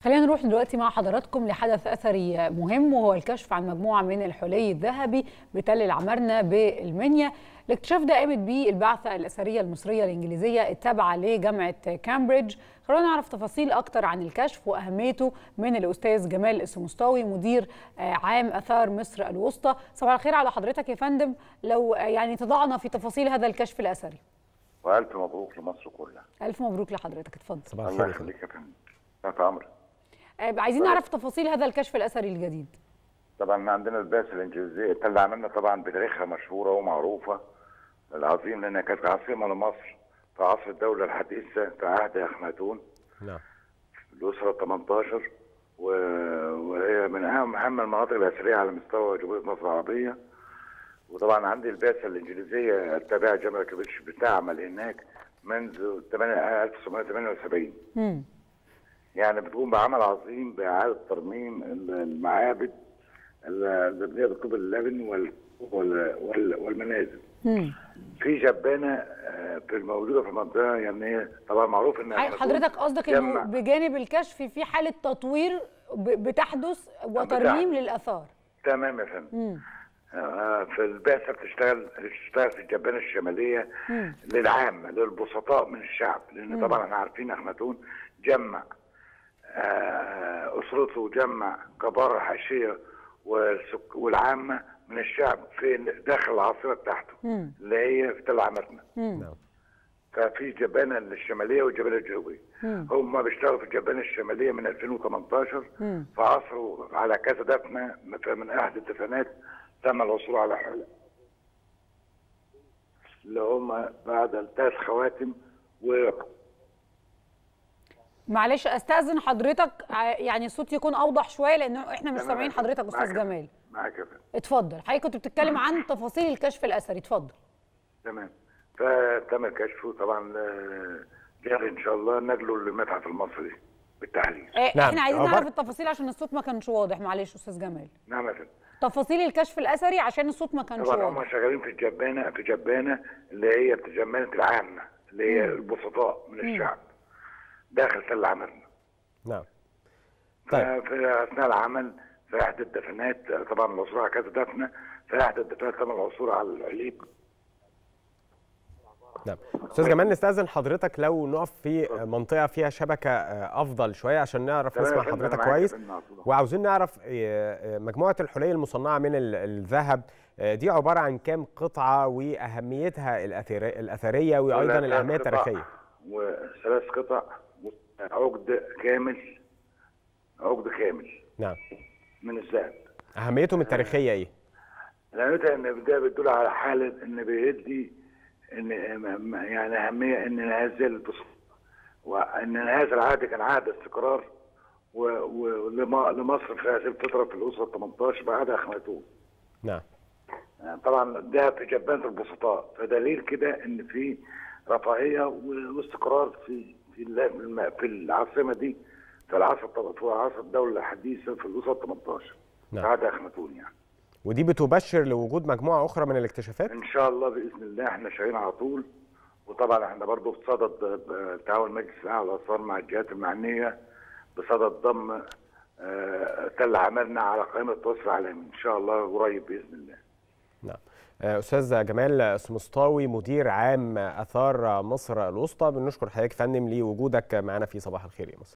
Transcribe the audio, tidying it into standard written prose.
خلينا نروح دلوقتي مع حضراتكم لحدث أثري مهم، وهو الكشف عن مجموعة من الحلي الذهبي بتل العمارنة بالمنيا. الاكتشاف ده قامت به البعثة الأثرية المصرية الإنجليزية التابعة لجامعة كامبريدج. خلونا نعرف تفاصيل أكتر عن الكشف وأهميته من الأستاذ جمال السمسطاوي مدير عام آثار مصر الوسطى. صباح الخير على حضرتك يا فندم، لو تضعنا في تفاصيل هذا الكشف الأثري. وألف مبروك لمصر كلها. ألف مبروك لحضرتك، اتفضل. صباح الخير. الله يخليك يا فندم. تحت أمرك. عايزين نعرف تفاصيل هذا الكشف الأثري الجديد. طبعا عندنا البعثة الإنجليزية تل عملنا طبعا بتاريخها مشهورة ومعروفة العظيم، لأنها كانت عاصمة لمصر في عصر الدولة الحديثة في عهد أخناتون. نعم. الأسرة 18 وهي من أهم المناطق الأثرية على مستوى جمهورية مصر العربية. وطبعا عندي البعثة الإنجليزية التابعة جامعة كامبريدج بتعمل هناك منذ 1978. يعني بتقوم بعمل عظيم بإعادة ترميم المعابد المبنية بالطوب اللبن والمنازل. في جبانة في الموجودة في المنطقة، يعني طبعا معروف ان حضرتك قصدك انه بجانب الكشف في حالة تطوير بتحدث وترميم للآثار. تمام يا فندم. في البعثة بتشتغل في الجبانة الشمالية للعامة للبسطاء من الشعب، لأن طبعا احنا عارفين أخناتون جمع أسرته، جمع كبار الحاشية والعامة من الشعب في داخل العاصمة بتاعته اللي هي في تل عمارنة. ففي جبانة الشمالية والجبانة الجنوبية. هم بيشتغلوا في الجبانة الشمالية من 2018 فعثروا على كذا دفنة. من أحد الدفنات تم العثور على حلة اللي هم بعد 3 خواتم معلش استاذن حضرتك، يعني الصوت يكون اوضح شويه لانه احنا مش سامعين حضرتك. استاذ جمال معاك يا فندم. اتفضل. حضرتك كنت بتتكلم عن تفاصيل الكشف الاثري، اتفضل. تمام. فتم الكشف طبعا جاري ان شاء الله نقله للمتحف المصري بالتحليل. احنا عايزين نعرف التفاصيل عشان الصوت ما كانش واضح. معلش استاذ جمال. نعم يا فندم. تفاصيل الكشف الاثري عشان الصوت ما كانش واضح. طبعا هم شغالين في جبانه اللي هي جبانه العامه اللي هي البسطاء من الشعب داخل تل عمارنة. نعم. طيب. في اثناء العمل في احد الدفنات طبعا العثور على كذا دفنه، في احد الدفنات تم العثور على العليق. نعم. استاذ جمال نستاذن حضرتك لو نقف في منطقه فيها شبكه افضل شويه عشان نعرف نسمع حضرتك كويس، وعاوزين نعرف مجموعه الحلي المصنعه من الذهب دي عباره عن كام قطعه واهميتها الاثريه وايضا الاهميه التاريخيه. و3 قطع عقد كامل. نعم. من الذهب. اهميتهم التاريخيه ايه؟ اهميتها ان ده بيدل على حاله ان بيدي ان يعني اهميه ان هذا البسط وان هذا العهد كان عهد استقرار لمصر في هذه الفتره في الاسره 18 بعد اخناتون. نعم. طبعا ده في جبانه البسطاء، فدليل كده ان في رفاهيه واستقرار في العاصمه دي في عصر الدوله الحديثه في الاسره 18 بعد اخناتون يعني. ودي بتبشر لوجود مجموعه اخرى من الاكتشافات؟ ان شاء الله باذن الله. احنا شغالين على طول، وطبعا احنا برضه في صدد تعاون مجلس الاعلى للاثار مع الجهات المعنيه بصدد ضم تل عمارنة على قائمه التراث العالمي ان شاء الله قريب باذن الله. نعم. استاذ جمال السمسطاوي مدير عام اثار مصر الوسطى، بنشكر حضرتك فندم لوجودك معنا في صباح الخير يا مصر.